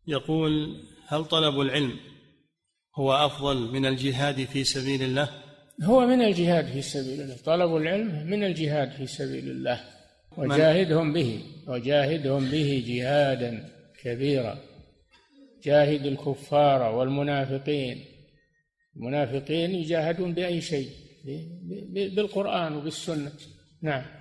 يقول: هل طلب العلم هو أفضل من الجهاد في سبيل الله؟ هو من الجهاد في سبيل الله، طلب العلم من الجهاد في سبيل الله، وجاهدهم به جهادا كبيرا. جاهد الكفار والمنافقين. المنافقين يجاهدون بأي شيء، بالقرآن وبالسنة. نعم.